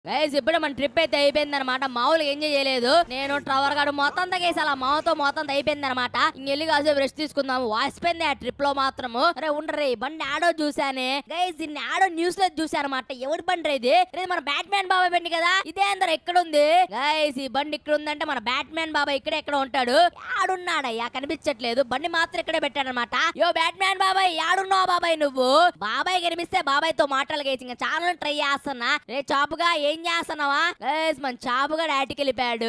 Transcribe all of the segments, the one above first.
Guys ఇప్పుడు మన trip అయితే అయిపోయింది అనమాట. మామూలుగా ఎంజాయ్ చేయలేదు నేను. ట్రవర్ గాడు మొత్తం తగ్గేసి అలా మామతో మొత్తం అయిపోయింది అనమాట. ఇంకెళ్ళి కాసేపు రెస్ట్ తీసుకుందాము. వాసిపోయింది ఆ ట్రిప్ లో మాత్రము. అరే ఉండరే బండి ఆడో చూసానే గైస్. దీన్ని ఆడో న్యూస్ లో చూసారన్నమాట. ఎవరి బండి ఇది? మన బ్యాట్ మ్యాన్ బాబాయ్ బండి కదా. ఇదే అందరు ఎక్కడ ఉంది గైస్? ఈ బండి ఇక్కడ ఉందంటే మన బ్యాట్ మ్యాన్ బాబాయ్ ఇక్కడ ఎక్కడ ఉంటాడు. ఆడున్నాడయ్యా కనిపించట్లేదు. బండి మాత్రం ఇక్కడే పెట్టాడనమాట. యో బ్యాట్ మ్యాన్ బాబాయ్ ఆడున్నావు బాబాయ్ నువ్వు? బాబాయ్ కనిపిస్తే బాబాయ్ తో మాటలు గైస్. ఇంకా చాలా ట్రై చేస్తున్నా. రే చాపుగా ఏం చేస్తున్నావా? మన చాపుగా ఆటికి వెళ్ళిపోయాడు.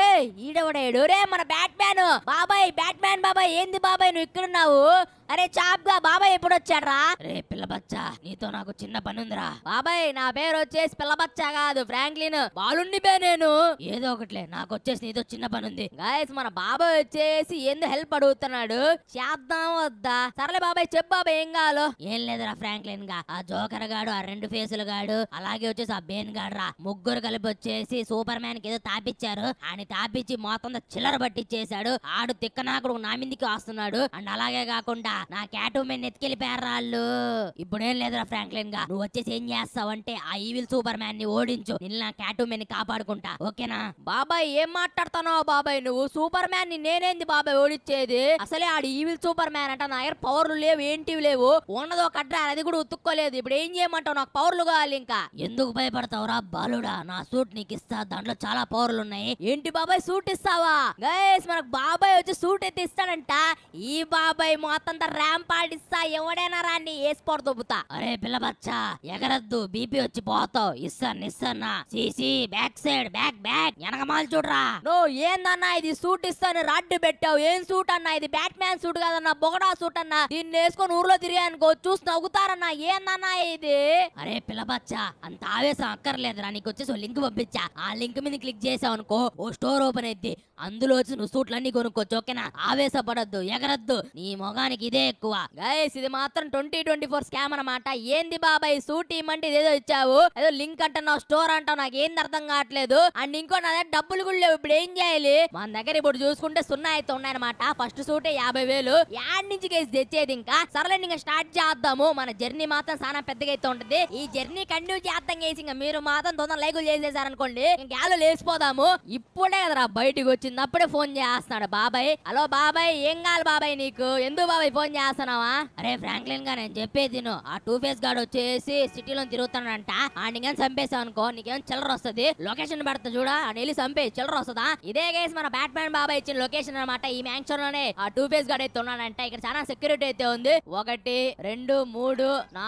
ఈడవడాడు రే మన బ్యాట్ మ్యాన్ బాబాయ్. బ్యాట్ మ్యాన్ బాబాయ్ ఏంది బాబాయ్ నువ్వు ఇక్కడున్నావు? అరే చాప్గా బాబాయ్ ఎప్పుడు వచ్చాడ్రా? రే పిల్లబచ్చా నీతో నాకు చిన్న పని ఉందిరా. బాబాయ్ నా పేరు వచ్చేసి పిల్లబచ్చా కాదు ఫ్రాంక్లిన్. బాలుండి బే నేను. ఏదో ఒకట్లే నాకు వచ్చేసి నీతో చిన్న పని ఉంది. గాయస్ మన బాబాయ్ వచ్చేసి ఏందో హెల్ప్ అడుగుతున్నాడు. చేద్దాం వద్దా? సర్లే బాబాయ్ చెప్పు బాబాయ్ ఏం కావాలో. ఏం లేదురా ఫ్రాంక్లిన్ గా ఆ జోకర్ గాడు, ఆ రెండు ఫేసులు గాడు, అలాగే వచ్చేసి ఆ బేన్ గాడు రా ముగ్గురు కలిపి వచ్చేసి సూపర్ మ్యాన్ కి ఏదో తాపిచ్చారు. ఆయన తాపిచ్చి మొత్తం చిల్లర పట్టించేశాడు. ఆడు తిక్కనాకుడు నా మీదికి వస్తున్నాడు. అండ్ అలాగే కాకుండా నా క్యాట్ ఉమెన్ ఎత్తుకెళ్ళిపోయారు వాళ్ళు. ఇప్పుడేం లేదురా ఫ్రాంక్లిన్ గా నువ్వు వచ్చేసి ఏం చేస్తావంటే ఆ ఈవిల్ సూపర్ మ్యాన్ ని ఓడించు. నిన్న నా క్యాట్ ఉమెన్ ని కాపాడుకుంటా ఓకేనా? బాబాయ్ ఏం మాట్లాడుతున్నావు బాబాయ్ నువ్వు? సూపర్ మ్యాన్ ని నేనేంది బాబాయ్ ఓడించేది? అసలే ఆడు ఈవిల్ సూపర్ మ్యాన్ అంట. నా దగ్గర పవర్లు లేవు ఏంటివి లేవు. ఉన్నదో కట్రా అది కూడా ఉతుక్కోలేదు. ఇప్పుడు ఏం చేయమంటావు? నాకు పవర్లు కావాలి. ఇంకా ఎందుకు భయపడతావురా బాలుడా? నా సూట్ నీకు ఇస్తా. దాంట్లో చాలా పవర్లు ఉన్నాయి. ఏంటి బాబాయ్ సూట్ ఇస్తావా? గైస్ మనకు బాబాయ్ వచ్చి సూట్ అయితే ఇస్తాడంట. ఈ బాబాయ్ మొత్తం ర్యాంప్ ఆడిస్తా. ఎవడైనా రాని వేసిపోడు దొబ్బుతా. అరే పిల్ల బచ్చా ఎగరద్దు బీపీ వచ్చి పోతావు. ఇస్తానా CC back side back back వెనకమాల చూడరా. నో ఏందన్నా ఇది సూట్ ఇస్తాను రాడ్డు పెట్టావు. ఏం సూట్ అన్నా ఇది? బ్యాట్ మ్యాన్ సూట్ కాదన్నా బొగడా సూట్ అన్నా. దీన్ని వేసుకొని ఊర్లో తిరిగానుకో చూసి నవ్వుతారన్నా. ఏందన్నా ఇది? అరే పిల్ల బచ్చా అంత ఆవేశం అక్కర్లేదురా. నీకు వచ్చేసి లింక్ పంపించా. ఆ లింక్ మీద క్లిక్ చేసావు అనుకో ఓ స్టోర్ ఓపెన్ అయింది. అందులో వచ్చి నువ్వు సూట్లన్నీ కొనుక్కోవచ్చు ఓకేనా? ఆవేశపడద్దు ఎగరద్దు. నీ మొగానికి ఇదే ఎక్కువ. గైస్ ఇది మాత్రం 2024 స్కామ్ అన్నమాట. ఏంది బాబాయ్ సూట్ ఇమ్మంటే ఇదేదో ఇచ్చావు. ఏదో లింక్ అంటున్నావు స్టోర్ అంటావు. నాకు ఏంది అర్థం కావట్లేదు. అండ్ ఇంకో నా దగ్గర డబ్బులు కూడా లేవు. ఇప్పుడు ఏం చేయాలి? మన దగ్గర ఇప్పుడు చూసుకుంటే 0 అయితే ఉన్నాయన్నమాట. ఫస్ట్ సూటే 50,000. యాడ్ నుంచి కేసు తెచ్చేది. ఇంకా సర్లే ఇంకా స్టార్ట్ చేద్దాము. మన జర్నీ మాత్రం చాలా పెద్దగా అయితే ఉంటుంది. ఈ జర్నీ కంటిన్యూ చేద్దాం గైస్. ఇంకా మీరు మాత్రం తొందర లైకులు చేసేసారనుకోండి ఇంకా లేచిపోదాము. ఇప్పుడే కదరా బయటికి వచ్చింది. అప్పుడే ఫోన్ చేస్తున్నాడు బాబాయ్. హలో బాబాయ్ ఏం కావాలి బాబాయ్ నీకు? ఎందుకు బాబాయ్ ఫోన్ చేస్తున్నావా? అరే ఫ్రాంక్లిన్ గా నేను చెప్పేది ఆ టూ ఫేస్ గాడు వచ్చేసి సిటీలో తిరుగుతాడంట. నీకేం చంపేసావు అనుకో నీకేం చిల్లర వస్తుంది. లొకేషన్ పెడతా చూడా అని వెళ్ళి చంపే చిల్లర వస్తుందా? ఇదే కేసు మన బ్యాట్ మ్యాన్ బాబాయ్ ఇచ్చిన లొకేషన్ అనమాట. ఈ మ్యాన్షన్ లోనే ఆ టూ ఫేస్ గాడు అయితే ఉన్నాడంట. ఇక్కడ చాలా సెక్యూరిటీ అయితే ఉంది. 1 2 3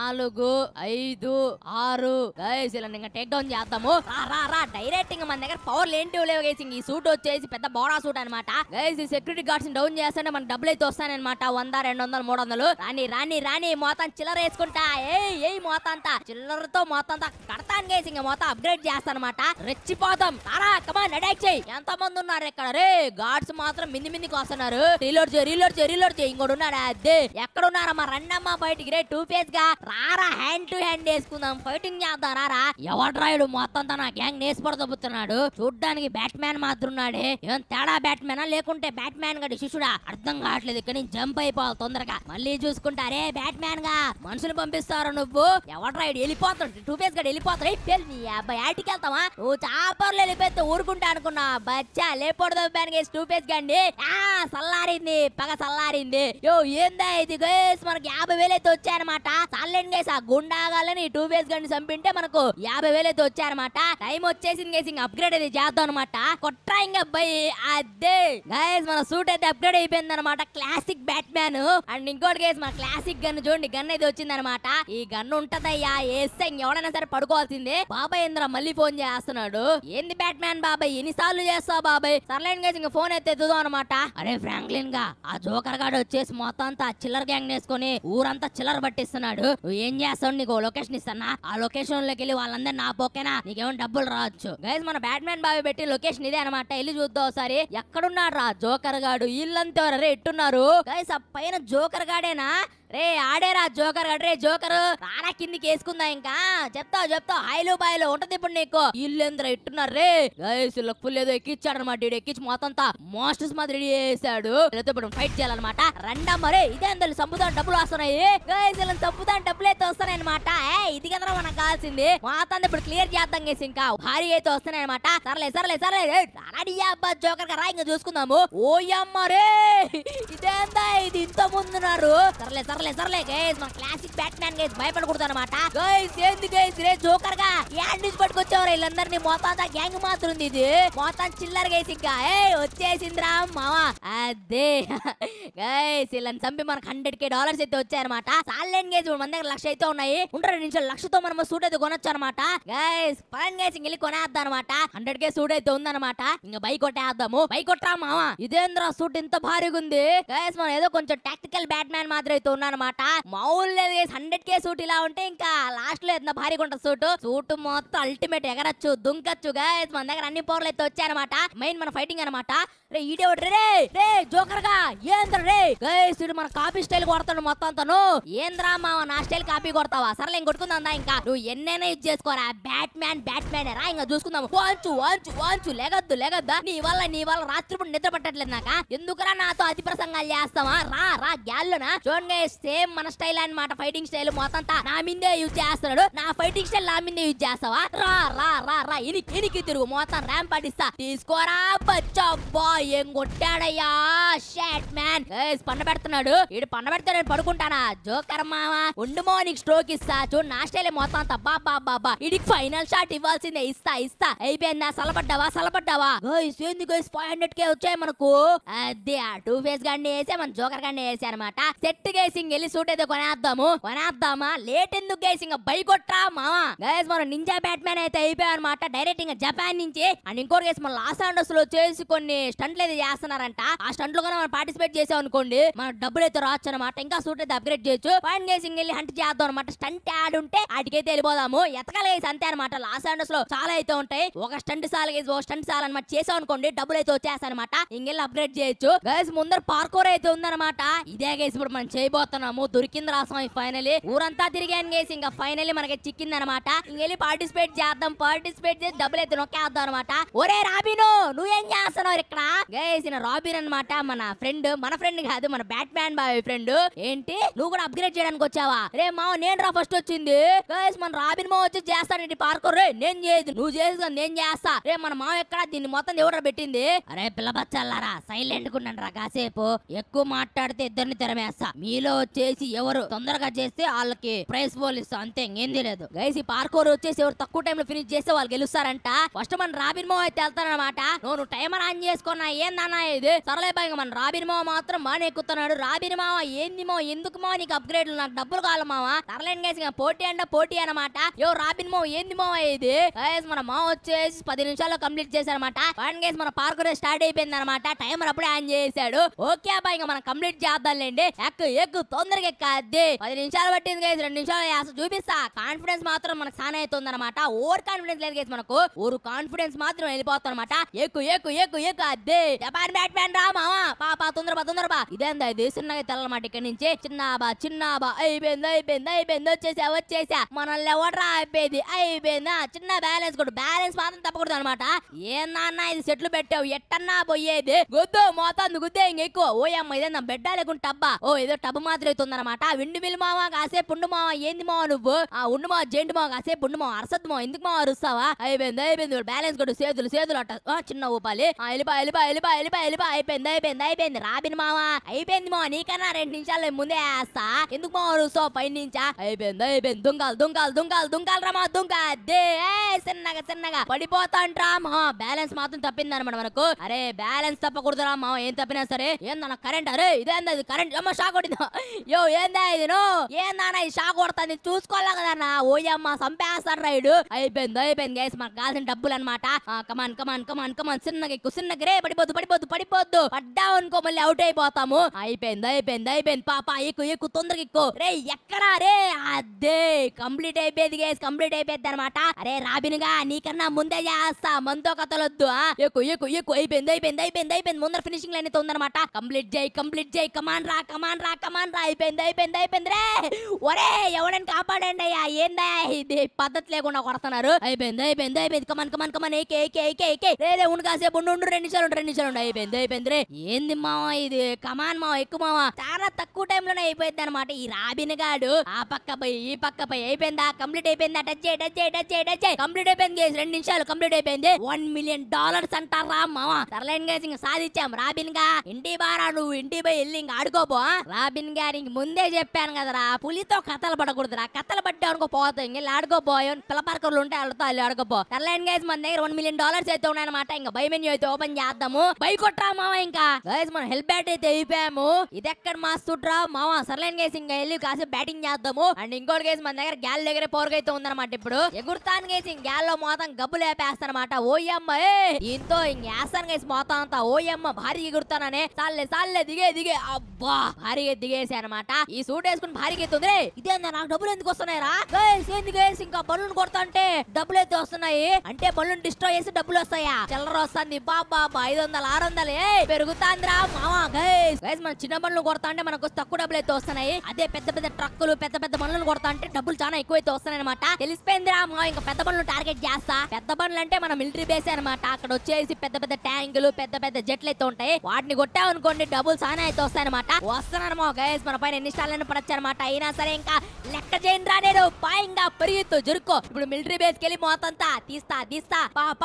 4 5 6 గైస్ ఇలా ఇంకా టేక్ డౌన్ చేద్దాము. రా డైరెక్ట్ ఇంకా మన దగ్గర పవర్లు ఏంటి లేవు గైస్. ఈ సూట్ వచ్చేసి పెద్ద బోడా సూట్ అనమాట. గైస్ ఈ సెక్యూరిటీ గార్డ్స్ డౌన్ చేస్తే మన డబ్బులు అయితే వస్తాయన్నమాట. 100 200 300 రాని మొత్తం చిల్లర వేసుకుంటా. ఏ మొత్తం అంతా చిల్లరతో మొత్తం అంతా కడతాను గైస్. ఇంకా మొత్తం అప్గ్రేడ్ చేస్తానమాట. రెచ్చిపోతాం. కమాన్ అటాక్ చేయి. ఎంత మంది ఉన్నారు ఇక్కడ? రే గార్డ్స్ మాత్రం మిందికి వస్తున్నారు. రీలోడ్ చేయి. ఇంకోటి ఉన్నాడు. అదే ఎక్కడ ఉన్నారమ్మా? రండమ్మా బయటికి. రే టూ ఫేస్ గా రారా హ్యాండ్ టు హ్యాండ్ వేసుకుందాం. ఫైటింగ్ చేద్దాం రారా. ఎవడ్రాయుడు మొత్తం అంతా నా గ్యాంగ్ నేసిపడదొబ్బుతున్నాడు. చూడ్డానికి బ్యాట్ మ్యాన్ మాత్రం ఉన్నాడే. ఏం తేడా బ్యాట్ మ్యానా లేకుంటే బ్యాట్ మ్యాన్ గడి శిష్యుడా? అర్థం కావట్లేదు. ఇక్కడ నుంచి జంప్ అయిపోవాలి తొందరగా. మళ్ళీ చూసుకుంటారే బ్యాట్ మ్యాన్ గా మనుషులు పంపిస్తారు నువ్వు. ఎవడ్రాయుడు వెళ్ళిపోతాడు. టూ ఫేస్ గడి వెళ్ళిపోతాడు. నీ అబ్బాయి ఆటికి వెళ్తావా నువ్వు? చాపర్లు వెళ్ళిపోతే ఊరుకుంటా అనుకున్నా. బచ్చా లేపడదు టూ ఫేస్ గండి. సల్లారింది పగ సల్లారింది. యో ఏందా ఇది గైస్? మనకి 50,000 అయితే వచ్చాయన్నమాట. సల్లేండి గైస్. ఆ గుండాగాలని టూ ఫేస్ గండి చంపింటే మనకు 50,000 అయితే వచ్చాయన్నమాట. టైం వచ్చేసింది గైస్. ఇంకా అప్గ్రేడ్ అయితే చేద్దాం అనమాట. కొట్రా ఇంకా అబ్బాయి. అదే గైస్ మన సూట్ అయితే అప్గ్రేడ్ అయిపోయింది అనమాట. Classic batman. అండ్ ఇంకోటి గైస్ మన క్లాసిక్ గన్ చూడండి. గన్ అయితే వచ్చింది అనమాట. ఈ గన్ ఉంటదయ్యా వేస్తే ఎవడైనా సరే పడుకోవాల్సిందే. బాబాయ్ ఏంద్రా మళ్ళీ ఫోన్ చేస్తున్నాడు. ఏంది బ్యాట్ మ్యాన్ బాబాయ్ ఎన్నిసార్లు చేస్తావు బాబాయ్? సర్లేండి గైస్ ఇంకా ఫోన్ అయితే ఎత్తుదాం అనమాట. అరే ఫ్రాంక్లిన్ గా ఆ జోకర్ గాడు వచ్చేసి మొత్తం అంతా చిల్లర గ్యాంగ్ వేసుకొని ఊరంతా చిల్లర పట్టిస్తున్నాడు. నువ్వు ఏం చేస్తావు? నీకు లొకేషన్ ఇస్తానా? ఆ లొకేషన్ లోకి వెళ్ళి వాళ్ళందరూ నా పోకేనా నీకేమో డబ్బులు రావచ్చు. గైస్ మన బ్యాట్ మ్యాన్ బాబాయ్ పెట్టి లొకేషన్ ఇదే అనమాట. వెళ్ళి చూద్దాం ఒకసారి. ఎక్కడున్నాడు రా జోకర్ గాడు? ఇల్లంతా ఎట్టున్నారు గైస్. ఆ పైన జోకర్ గాడేనా? రే ఆడేరా జోకర్ గడ్రే జోకర్ రారా కిందికి వేసుకుందా ఇంకా చెప్తావు హైలు బాయిలు ఉంటది ఇప్పుడు నీకు ఇల్లు ఇట్టున్నారు రే గైస్ ఫుల్ ఏదో ఎక్కిచ్చాడు అనమాట ఎక్కించి మొత్తం మాస్టర్స్ మాదిరి రెడీ చేశాడు ఇప్పుడు ఫైట్ చేయాలన్నమాట రండమ్మ రే ఇదే అందరు సంపుతా డబ్బులు వస్తున్నాయి గైస్ ఇలా సంపుతా డబ్బులు అయితే వస్తున్నాయి అనమాట ఇది కదా మనకు కావాల్సింది మొత్తం ఇప్పుడు క్లియర్ చేద్దాం గైస్ ఇంకా భారీ అయితే వస్తున్నాయి అనమాట సర్లే అబ్బా జోకర్ గా రా ఇంకా చూసుకుందాము ఓయమ్మ రే ఇదేందా ఇది ఇంత ముందున్నారు సర్లే గైస్ మన క్లాసిక్ బ్యాట్మ్యాన్ గైస్ భయపడకూడదు అనమాట గైస్ ఏంది గైస్ రే జోకర్ గా యాడ్ నుంచి పట్టుకొచ్చారు వీళ్ళందరినీ మొత్తం గ్యాంగ్ మాత్రం ఉంది ఇది మొత్తం చిల్లర గైస్ ఇంకా వచ్చేసిందిరా మావా అదే గైస్ వీళ్ళని చంపి మనకు $100K అయితే వచ్చాయన్నమాట సాలెన్ గైస్ మన దగ్గర 1,00,000 అయితే ఉన్నాయి ఉంటారు నిమిషాలు 1,00,000తో మనం సూట్ అయితే కొనొచ్చు అనమాట గైస్ పని గైస్ ఇంక వెళ్ళి కొనేద్దాం అనమాట 100K సూట్ అయితే ఉందన్నమాట ఇంకా బైక్ కొట్టేద్దాము బైక్ కొట్టరా మావా ఇదేంద్రా సూట్ ఇంత భారీగా ఉంది గైస్ మనం ఏదో కొంచెం టాక్టికల్ బ్యాట్మ్యాన్ మాత్రం అయితే ఉన్నానమాట మామూలు లేదు గైస్ 100K సూట్ ఇలా ఉంటే ఇంకా లాస్ట్ లో ఎంత భారీగా ఉంటుంది సూట్ మొత్తం అల్టిమేట్ ఎగరచ్చు దుంకచ్చు గైస్ మన దగ్గర అన్ని పవర్లు అయితే వచ్చాయన్నమాట మెయిన్ మన ఫైటింగ్ అనమాట రే ఈడే రే జోకర్ గా ఏంద్ర రే గైస్ ఇది మన కాపీ స్టైల్ కొడతాడు మొత్తం తను ఏంద్రా మావ నా స్టైల్ కాపీ కొడతావా సర్లే కొట్టుకుందా ఇంకా నువ్వు ఎన్నైనా యూజ్ చేసుకోరా బ్యాట్మ్యాన్ రా ఇంకా చూసుకుందాం వాంచు లెగద్దా నీ వల్ల రాత్రిపూట నిద్ర పట్టట్లేదు నాక ఎందుకురా నాతో అతి ప్రసంగాలు చేస్తావా రా గ్యాల్లోనా చూడండి సేమ్ మన స్టైల్ అన్నమాట ఫైటింగ్ స్టైల్ మొత్తం నా మీదే యూజ్ చేస్తున్నాడు నా ఫైటింగ్ స్టైల్ నా మీదే యూజ్ చేస్తావా రా ఇనికి తిరుగు మొత్తం ర్యాంప్ పాటిస్తా తీసుకోరా బచ్చబ్బా ఏం కొట్టాడయ్యా షాట్ మ్యాన్ గైస్ పండ పెడుతున్నాడు ఈడు పండ పెడితే నేను పడుకుంటానా జోకర్ మావా ఉండుమో నీకు స్ట్రోక్ ఇస్తా చూడు నా స్టైల్ మొత్తం అంతా బాబా ఇడికి ఫైనల్ షాట్ ఇవ్వాల్సిందే ఇస్తా అయిపోయిందా సలపడ్డావా గైస్ ఏంది గైస్ 500K వచ్చాయి మనకు అదే ఆ 2 ఫేస్ గాడిని వేసే మన జోకర్ గాడిని వేసే అనమాట సెట్ గైస్ ఇంక వెళ్ళి సూట్ అయితే కొనేద్దామా లేట్ ఎందుకు గైస్ ఇంకా బైక్ కొట్రా మావా గైస్ మనం నింజా బ్యాట్మ్యాన్ అయితే అయిపోయాం అనమాట డైరెక్ట్ ఇంకా జపాన్ నుంచి అండ్ ఇంకోటి గైస్ మన లాస్ ఏంజల్స్ లో చేసి కొన్ని స్టంట్లు అయితే చేస్తున్నారంట ఆ స్టంట్ లో కూడా మనం పార్టిసిపేట్ చేసాం అనుకోండి మన డబ్బులు అయితే రావచ్చు అనమాట ఇంకా సూట్ అయితే అప్గ్రేడ్ చేయొచ్చు పాయింట్ గైస్ ఇంక వెళ్ళి హంట్ చేద్దాం అనమాట స్టంట్ యాడ్ ఉంటే వాటికైతే వెళ్ళిపోదాము ఎతకాలి గైస్ అంతే అనమాట లాస్ ఏంజల్స్ లో చాలా అయితే ఉంటాయి ఒక స్టంట్ సాల్ అనమాట చేసాం అనుకోండి డబ్బులు అయితే వచ్చేస్తాయి అనమాట ఇంకెళ్ళి అప్గ్రేడ్ చేయొచ్చు గైస్ ముందర పార్కోర్ అయితే ఉందన్నమాట ఇదే గైస్ ఇప్పుడు మనం చేయబోతున్నాము దొరికింది రాసాం ఫైనలీ ఊరంతా తిరిగాను గైస్ ఇంకా ఫైనలీ మనకి చిక్కింది అనమాట ఇంకెళ్ళి పార్టిసిపేట్ చేసి డబ్బులు అయితే నొక్కేద్దాం అనమాట ఒరే రాబిను నువ్వేం చేస్తున్నావు ఇక్కడ గైస్ రాబిన్ అనమాట మన ఫ్రెండ్ కాదు మన బ్యాట్మ్యాన్ బాయ్ ఫ్రెండ్ ఏంటి నువ్వు కూడా అప్గ్రేడ్ చేయడానికి వచ్చావా రే మావ నేను రా ఫస్ట్ వచ్చింది గైస్ మన రాబిన్ మావ వచ్చి చేస్తాడు పార్కోర్ రే నేను చేయదు నువ్వు చేసి నేను చేస్తా రే మన మావ ఎక్కడ దీన్ని మొత్తం ఎవరు పెట్టింది అరే పిల్ల బచ్చాలారా సైలెంట్ కున్నాను రా కాసేపు ఎక్కువ మాట్లాడితే ఇద్దరిని తెరమేస్తా మీలో వచ్చేసి ఎవరు తొందరగా చేస్తే వాళ్ళకి ప్రైజ్ పోల్ ఇస్తా అంతే ఇంకేంది లేదు గైస్ ఈ పార్కోర్ వచ్చేసి ఎవరు తక్కువ టైం లో ఫినిష్ చేస్తే వాళ్ళు గెలుస్తారంట ఫస్ట్ మన రాబిన్ మావ అయితే వెళ్తానమాట నువ్వు టైమర్ ఆన్ చేసుకున్నా ఏందన్నా ఇది సరళే బాగా మన రాబిన్ మావ మాత్రం బాగా ఎక్కుతున్నాడు రాబిన్ మావ ఏంది మావ ఎందుకు మావ నీకు అప్గ్రేడ్ నాకు డబ్బులు కావాలి మావ సరళేని గైస్ పోటీ అనమాట రాబిన్ మావ ఏంది మావ ఇది గైస్ మన మావ వచ్చేసి 10 నిమిషాల్లో కంప్లీట్ చేశారనమాట గైస్ మన పార్కోర్ స్టార్ట్ అయిపోయింది అనమాట టైమర్ అప్పుడే ఆన్ చేశాడు ఓకే అబ్బాయి ఇంకా మనం కంప్లీట్ చేద్దాంలేండి ఎక్కు తొందరగా ఎక్కద్ది 10 నిమిషాలు పట్టింది గైస్ 2 నిమిషాలు చూపిస్తా కాన్ఫిడెన్స్ మాత్రం మనకు సానే అవుతుంది అనమాట ఓవర్ కాన్ఫిడెన్స్ లేదు గైస్ మనకు ఓవర్ కాన్ఫిడెన్స్ మాత్రం వెళ్ళిపోతాం అనమాట ఎక్కు అద్దే జపాన్ బ్యాట్మ్యాన్ రా మావా పాపా తొందర బా ఇదేందా ఇది చిన్నగా తెల్లమాట ఇక్కడ నుంచి చిన్నబా అయిపోయింది వచ్చేసా మనల్ని ఎవడరా అయిపోయిందా చిన్న బ్యాలెన్స్ మాత్రం తప్పకూడదు అనమాట ఏందన్నా ఇది సెట్లు పెట్టావు ఎట్టన్నా పోయేది గుద్దు మోతాంది గుద్దే ఇంకెక్కువ ఓయమ్మ ఇదేనా బెడ్డా లేకుంటే టబ్బా ఏదో టబ్ మాత్రం అవుతుందన్నమాట విండి మిల్ మావా కాసేపు ఉండు మావా ఏంది మావా నువ్వు ఉండు మావా జెండు మావా కాసేపు ఉండు మావా అరసద్దు మావా ఎందుకు మావా అరుస్తావా అయిపోయింది బ్యాలెన్స్ కొడు చేతులు అట్ట చిన్న ఊపాలి వెళ్ళిపా అయిపోయింది రాబిన్ మావా అయిపోయింది మావా నీకన్నా 2 నిమిషాలు ముందే వేస్తా ఎందుకు మావా అరుస్తావు పై నుంచా అయిపోయింది దుంకాలు రా మా దుంకే చిన్నగా పడిపోతా అంటరా మా బ్యాలెన్స్ మాత్రం తప్పింది అనమాట మనకు అరే బ్యాలెన్స్ తప్పకూడదురా మా ఏం తప్పినా సరే ఏందన్న కరెంట్ అరే ఇదేందా ఇది కరెంట్ అమ్మ షాక్ కొట్టిందా ఏందా ఇది ఏందా ఇది షాక్ కొడుతుంది చూసుకోవాలా కదన్నా ఓయమ్మ సంపేస్తాడు రైడు అయిపోయింది గైస్ మనకు కావాల్సిన డబ్బులు అనమాట కమాన్ చిన్నగా రే పడిపోద్దు పడ్డావు అనుకో మళ్ళీ అవుట్ అయిపోతాము అయిపోయింది పాప ఎక్కు తొందరగా ఎక్కు రే ఎక్కడా రే అదే కంప్లీట్ అయిపోయింది అనమాట అరే రాబిన్గా నీకన్నా ముందే చేస్తా మనతో కథలొద్దు ఎక్కు అయిపోయింది ముందర ఫినిషింగ్ లైన్ అయితే ఉందన్నమాట కంప్లీట్ చేయి కమాన్ రా అయిపోయింది రే. ఒరే ఎవడని కాపాడండి అయ్యా, ఏందా ఇది పద్ధతి లేకుండా కొడుతున్నారు. అయిపోయింది కమన్ ఏకే రే ఉండు కాసేపు ఉండు 2 నిమిషాలు అయిపోయింది రే. ఏంది మావా ఇది, కమాన్ మావా ఎక్కువ మావా, చాలా తక్కువ టైం లోనే అయిపోయింది అనమాట. ఈ రాబిన్ గాడు ఆ పక్క పోయి ఈ పక్క పోయి అయిపోయిందా, కంప్లీట్ అయిపోయిందా, టచ్ చేయి కంప్లీట్ అయిపోయింది గైస్, 2 నిమిషాలు కంప్లీట్ అయిపోయింది. $1 million అంటారా మావా. సర్లేండి గైస్ ఇంకా సాధించాం. రాబిన్ గా ఇంటి బారా, నువ్వు ఇంటి పోయి వెళ్ళి ఇంకా ఆడుకోపో. రాబిన్ గారికి ముందే చెప్పాను కదరా, పులితో కథలు పడకూడదురా, కథలు పడ్డా అనుకో పోతాం, ఇంకా ఆడుకోపోయా పిల్లపార్కర్లు ఉంటే వాళ్ళతో వాళ్ళు ఆడుకోపో. సర్లేండి గైస్ మన దగ్గర $1 million అయితే ఉన్నాయన్నమాట. ఇంకా బై మెన్యూ అయితే ఓపెన్ చేద్దాము. బై కొట్రా మావా. ఇంకా గైస్ మనం హెల్ప్ బ్యాట్ అయితే అయిపోయాము. ఇది ఎక్కడ మాస్తుట్రా మావా. సర్లేండి గైస్ ఇంకా వెళ్ళి కాసేపు బ్యాటింగ్ చేద్దాము. అండ్ ఇంకోటి గైస్ మన దగ్గర గ్యాల్ దగ్గర పోరుగా అయితే ఉందన్నమాట. ఇప్పుడు ఎగురుతాను గైస్ గ్యాల్లో మొత్తం గబ్బులు వేపేస్తానమాట. ఓయమ్మ దీంతో ఇంకేస్తాను గైస్ మొత్తం అంతా. ఓయమ్మ భారీగా ఎగురుతాననే. సాల్లే దిగే అబ్బా భారీగా దిగేసి అనమాట. ఈ సూట్ వేసుకుని భారీగా ఎత్తుంది. ఇదేందా నాకు డబ్బులు ఎందుకు వస్తున్నాయిరా గైస్, ఏంది గైస్ ఇంకా బల్లును కొడతా అంటే డబ్బులు అయితే వస్తున్నాయి. అంటే బల్లును డిస్ట్రాయ్ చేసి డబ్బులు వస్తాయా, చిల్లర వస్తుంది బాబా 500 600 పెరుగుతాందిరా మావా. గైస్ మన చిన్న బండ్లు కొడతా అంటే మనకు తక్కువ డబ్బులు అయితే వస్తున్నాయి. అదే పెద్ద ట్రక్కులు పెద్ద బండ్లను కొడతా అంటే డబ్బులు చాలా ఎక్కువ అయితే వస్తున్నాయి అనమాట. తెలిసిపోయిందిరా మావా. ఇంకా పెద్ద బండ్లు టార్గెట్ చేస్తా. పెద్ద బండ్లు అంటే మన మిలిటరీ బేస్ అనమాట. అక్కడ వచ్చేసి పెద్ద ట్యాంకులు పెద్ద జెట్లు అయితే ఉంటాయి. వాటిని కొట్టామనుకోండి డబ్బులు చాలా అయితే వస్తాయి అనమాట. వస్తున్నాను మా గైస్ మన పైన ఎన్ని స్టార్లను పడచ్చు అనమాట. అయినా సరే ఇంకా లెక్క చేయండి రా, నేను పాయింగా పెరుగుతూ జరుకో. ఇప్పుడు మిలిటరీ బేస్ కెళ్ళి మొత్తంతా తీస్తా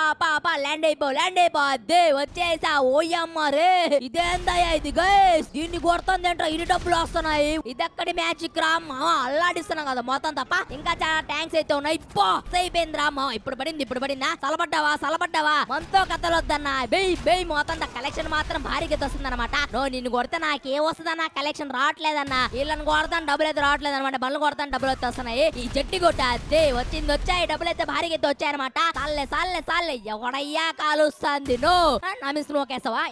పా ల్యాండ్ అయిపో అదే వచ్చేసా. ఓయమ్మ రే ఇదేందయ్యా ఇది గైస్, దీన్ని కొడుతుంది ఏంట్రా, ఇన్ని డబ్బులు వస్తున్నాయి. ఇది ఎక్కడి మ్యాజిక్ రా మావా, అల్లాడిస్తున్నాం కదా మొత్తం తప్ప. ఇంకా చాలా ట్యాంక్స్ అయితే ఉన్నాయి. అయిపోయింది రా మావా. ఇప్పుడు పడిందా, సలబడ్డావా మనతో కథలు వద్దన్నా. బెయ్ మొత్తం కలెక్షన్ మాత్రం భారీగా వస్తుంది అనమాట. నిన్ను కొడితే నాకేం వస్తుందన్నా, కలెక్షన్ రావట్లేదన్నా. వీళ్ళని కొడతాను డబ్బులు అయితే రావట్లేదు అనమాట. బండ్లు కొడతాను డబ్బులు అయితే వస్తున్నాయి. ఈ జట్టి కొట్ట అదే వచ్చాయి డబ్బులు అయితే భారీగా అయితే వచ్చాయి అనమాట. సాల్లే ఎవడయ్యా కాలుస్తుంది నో నా మిస్ నోకేస్తావా.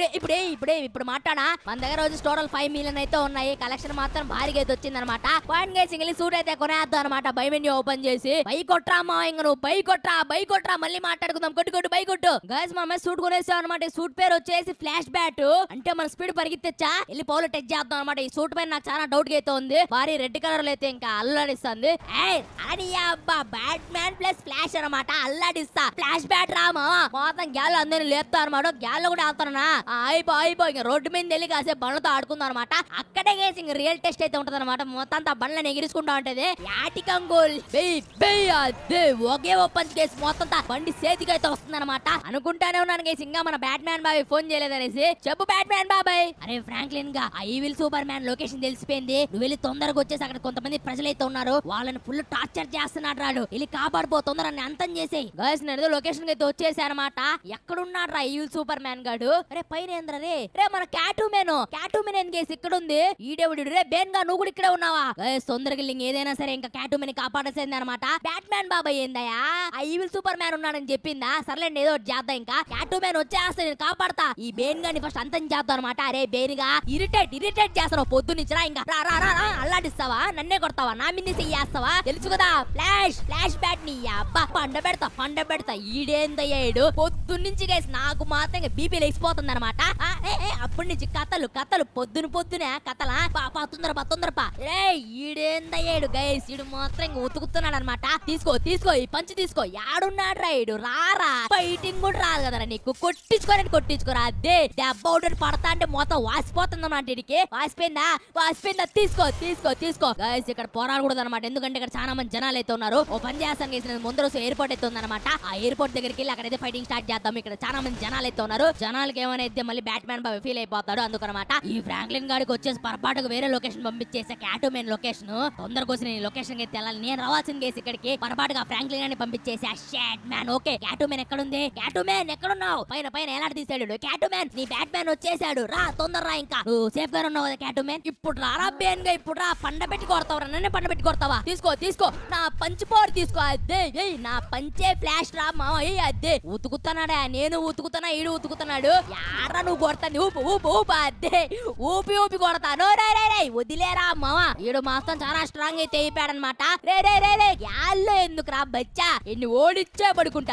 ఇప్పుడు మాట్లాడా. మన దగ్గర వచ్చి టోటల్ 5 million అయితే ఉన్నాయి. కలెక్షన్ మాత్రం భారీగా అయితే వచ్చింది అనమాట. పాయింట్ గైస్ ఇంగ్లీ సూట్ అయితే కొనేద్దాం అనమాట. బై మెన్యూ ఓపెన్ చేసి బై కొట్రా మా ఇంక నువ్వు బై కొట్రా మళ్ళీ మాట్లాడుకుందాం. కొట్టు బై కొట్టు గైస్. మన సూట్ కొనేసాం అనమాట. ఈ సూట్ పేరు వచ్చేసి ఫ్లాష్ బ్యాట్. అంటే మన స్పీడ్ పరిగెత్తచ్చా వెళ్ళి పౌలు టచ్ చేద్దాం అనమాట. ఈ సూట్ పైన నాకు చాలా డౌట్ అయితే ఉంది. భారీ రెడ్ కలర్ లో అయితే ఇంకా అల్లాడిస్తుంది. బ్యాట్ మ్యాన్ ప్లస్ ఫ్లాష్ అనమాట. అల్లాడిస్తా ఫ్లాష్ బ్యాట్ రామా. మొత్తం గ్యాల్ అందరిని లేపుతా అనమాట. గ్యాల్ కూడా ఆడుతున్నా. అయిపో ఇంకా రోడ్డు మీద వెళ్ళి కాసేపు బండ్లతో ఆడుకుందాం అనమాట. అక్కడే గేసి ఇంక రియల్ టెస్ట్ అయితే ఉంటది అనమాట. మొత్తం బండ్లను ఎగిరించుకుంటా ఉంటది. యాటికంగోల్ ఒకే ఓపెన్ కేసు మొత్తం బండి చేతికి అయితే వస్తుంది అనమాట. అనుకుంటానే ఉన్నాను గేసి ఇంకా మన బ్యాట్ మ్యాన్ బాబాయ్ ఫోన్ చేయలేదనేసి. చెప్పు బ్యాట్ మ్యాన్ బాబాయ్. అరే ఫ్రాంక్లిన్ గా ఈవిల్ సూపర్ మ్యాన్ లొకేషన్ తెలిసిపోయింది. నువ్వు వెళ్ళి తొందరగా వచ్చేసి అక్కడ కొంతమంది ప్రజలైతే ఉన్నారు. వాళ్ళని ఫుల్ టార్చర్ చేస్తున్నాడు రాడు. వెళ్ళి కాపాడిపో తొందరని అంతం చేసేయి. గైస్ నేను లొకేషన్ అయితే వచ్చేసా అనమాట. ఎక్కడున్నాడు రా ఈవిల్ సూపర్ మ్యాన్ గాడు. రే పైన ఏంద్రా రే మన క్యాటూ మెన్ ఏం కేసు ఇక్కడ ఉంది. ఈడేవుడు రే బేన్ గా నువ్వు కూడా ఇక్కడే ఉన్నావా. గైస్ తొందరగా ఏదైనా సరే ఇంకా క్యాటూ మెన్ కాపాడేసింది అనమాట. బ్యాట్ మ్యాన్ బాబాయ్ ఏందయ్యా ఆ ఈవిల్ సూపర్ మ్యాన్ ఉన్నాడని చెప్పిందా. సర్లేండి ఏదో చేద్దాం. ఇంకా క్యాటూ మెన్ వచ్చేస్తా నేను కాపాడతా. ఈ బేన్ గాని ఫస్ట్ అంతం చేద్దాం అనమాట. అరే బేన్ గా ఇరిటేట్ చేస్తావు పొద్దు నుంచి రా. ఇంకా అల్లాడిస్తావా, నన్నే కొడతావా, నా మీద చెయ్యేస్తావా, తెలుసు కదా. ఫ్లాష్ బ్యాట్ నీ అబ్బా పండ పెడతా. ఈడేందయ్యాడు పొద్దు నుంచి గైస్ నాకు మాత్రం బీపీ లేచిపోతుంది అనమాట. అప్పటి నుంచి కథలు పొద్దునే కథలా తొందరపా రే. ఈడేందయ్యాడు గైస్, ఈడు మాత్రం ఇంకా ఉతుకుతున్నాడు అనమాట. తీసుకో ఈ పంచి తీసుకో. యాడున్నాడు రా ఈడు. రారా ఫైటింగ్ కూడా రాదు కదరా నీకు. కొట్టించుకోరా. అదే దెబ్బ ఒకటి పడతా అంటే మొత్తం వాసిపోతుంది అన్నమాట. ఇడికి వాసిపోయిందా తీసుకో గైస్. ఇక్కడ పోరాడకూడదు అనమాట. ఎందుకంటే ఇక్కడ చాలా మంది జనాలు అయితే ఉన్నారు. ఓ పని చేస్తాను గైస్, ముందు రోజు ఎయిర్పోర్ట్ అయితే ఉందన్నమాట. ఆ ఎయిర్పోర్ట్ దగ్గరికి వెళ్ళి అక్కడైతే ఫైటింగ్ స్టార్ట్ చేద్దాం. ఇక్కడ చాలా మంది జనాలు అయితే ఉన్నారు. జనాలకి ఏమైనా మళ్ళీ బ్యాట్ మ్యాన్ బాబు ఫీల్ అయిపోతాడు. అందుకనమాట ఈ ఫ్రాంక్లిన్ గాడికి వచ్చేసి పొరపాటుగా వేరే లొకేషన్ పంపించేసా. క్యాటూ మెన్ లొకేషన్ తొందరగా వచ్చి నేను లొకేషన్ అయితే వెళ్ళాలి. నేను రావాల్సిన కేసు ఇక్కడికి పొరపాటుగా ఫ్రాంక్లిన్ గాని పంపించేసా. షాట్ మ్యాన్ ఓకే. క్యాటూ మెన్ ఎక్కడుంది? క్యాటూ మెన్ ఎక్కడున్నావు? పైన ఎలాంటి తీసాడు క్యాటూ మెన్. నీ బ్యాట్ మ్యాన్ వచ్చేసాడు. రా తొందర రా. ఇంకా నువ్వు సేఫ్ గా ఉన్నావు కదా క్యాటూ మెన్. ఇప్పుడు రారా బేన్ గా. ఇప్పుడు రా పండ పెట్టి కొడతావు. నన్నే పండ పెట్టి కొడతావా? తీసుకో నా పంచి పవర్ తీసుకో. అదే నా పంచే ఫ్లాష్ రా మా. అదే ఉతుకుతున్నాడా, నేను ఉతుకుతున్నా, ఈడు ఉతుకుతున్నాడు. యారా నువ్వు కొడతాను. ఊపు అదే ఊపి కొడతాను. వదిలేరా మావా. ఈడు మాత్రం చాలా స్ట్రాంగ్ అయితే అయిపోయాడనమాట. రే యాల్లో ఎందుకు రా బచ్చా, ఎన్ని ఓడిచ్చే పడుకుంటా. రా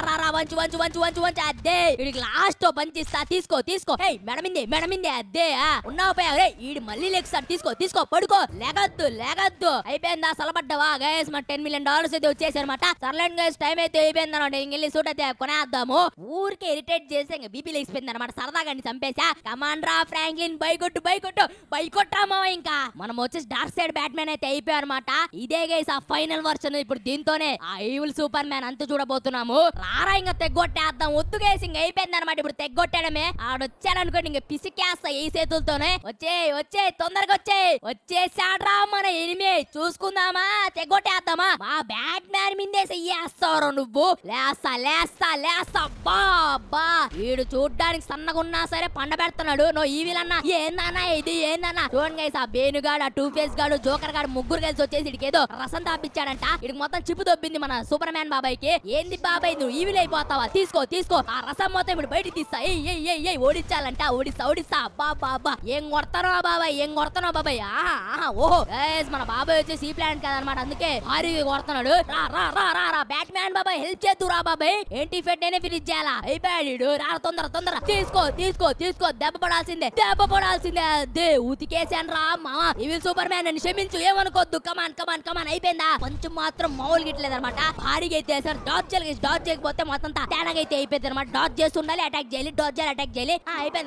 రా వంచు వంచు వంచు వంచు వంచు అద్దే వీడికి లాస్ట్ పంచిస్తా తీసుకో తీసుకో మేడమిందే అద్దే ఉన్నావు పోయా ఈడు మళ్ళీ లెక్స్తాడు తీసుకో పడుకో లేగద్దు అయిపోయిందా సలబడ్డవా గైస్ మన $10 million అయితే వచ్చేసారన్నమాట సర్లేండి గైస్ టైం అయితే అయిపోయింది అనమాట ఇంకెళ్ళి సూట్ అయితే కొనేద్దాము ఊరికే ఇరిటేట్ చేసి ఇంకా బీపీ లేచిపోయింది అనమాట సరదాగా చంపేసా కమాండ్ రా ఫ్రాంక్లిన్ బైకొట్టా ఇంకా మనం వచ్చేసి డార్క్ సైడ్ బ్యాట్మెన్ అయితే అయిపోయారన్నమాట ఇదే గైస్ ఆ ఫైనల్ వర్షన్ ఇప్పుడు దీంతోనే ఆ ఈవిల్ సూపర్ మ్యాన్ అంతా చూడబోతున్నాము రారా ఇంకా తెగ్గొట్టేద్దాం ఒత్తు గైస్ ఇంక అయిపోయింది అనమాట ఇప్పుడు తెగ్గొట్టడమే ఆడొచ్చాడనుకోండి ఇంక పిసికేస్తా ఈ చేతులతోనే వచ్చే తొందరగా వచ్చేసాడ్రా మన ఎనిమి చూసుకుందామా తెగ్గొట్టేద్దామా మా బ్యాట్ మ్యాన్ మిందేసి వేస్తావు నువ్వు లేస్తా బా వీడు చూడ్డానికి సన్నగా ఉన్నా సరే పండ పెడుతున్నాడు నో ఈవిల్ అన్నా ఏందన్నా చూడండి గైస్ ఆ బేనుగాడు ఆ టూ ఫేస్ గాడు జోకర్ గాడు ముగ్గురు కలిసి వచ్చేసి ఇడికి ఏదో రసం తాపించాడంట ఇడికి మొత్తం చిప్పు దొబ్బింది మన సూపర్ మ్యాన్ బాబాయ్కి ఏంది బాబాయ్ నువ్వు ఈవిల్ అయిపోతావా తీసుకో ఆ రసం మొత్తం ఇప్పుడు బయటికి తీస్తా ఓడించాలంట ఓడిస్తా అబ్బా ఏం కొడతానో బాబాయ్ ఓహో మన బాబాయ్ వచ్చేసి ఈ ప్లాన్ కదనమాట అందుకే భారీగా కొడుతున్నాడు రా బ్యాట్ మ్యాన్ బాబాయ్ హెల్ప్ చేద్దురా బాబాయ్ ఏంటి ఫెట్ నేనే ఫినిష్ చేయాలా అయిపోయాడు రా తొందర తీసుకో దెబ్బ పడాల్సిందే అదే ఉతికేసాను రా మావా ఈవిల్ సూపర్ మ్యాన్ అని క్షమించు ఏమనుకోద్దు కమాన్ అయిపోయిందా కొంచెం మాత్రం మామూలు గిట్లేదు అనమాట భారీగా అయితే వేసారు డాజ్ చేయకపోతే మొత్తం తేడాగా అయితే అయిపోయింది అనమాట డాజ్ చేసి ఉండాలి అటాక్ చేయాలి అయిపోయింది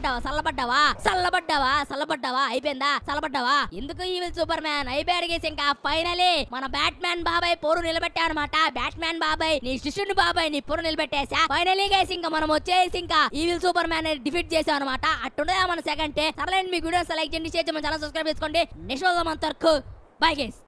చల్లబడ్డావా అయిపోయిందా చల్లబడ్డావా ఎందుకు ఈవిల్ సూపర్ మ్యాన్ అయిపోయాడు గేసి ఇంకా ఫైనలీ మన బ్యాట్ మ్యాన్ బాబాయ్ పోరు నిలబెట్టావు అనమాట బ్యాట్ మ్యాన్ బాబాయ్ నీ శిష్యుని బాబాయ్ నీ పోరు నిలబెట్టేసా ఫైనలీ గైస్ ఇంకా మనం వచ్చేసి ఇంకా ఈవిల్ సూపర్ మ్యాన్ డిఫీట్ చేసాం అనమాట అట్టుండే మన సెకండ్ సర్లేండి మీ వీడియోస్ లైక్ చేయండి షేర్ చేయమని ఛానల్ సబ్స్క్రైబ్ చేసుకోండి నెక్స్ట్ అంతవరకు బై గైస్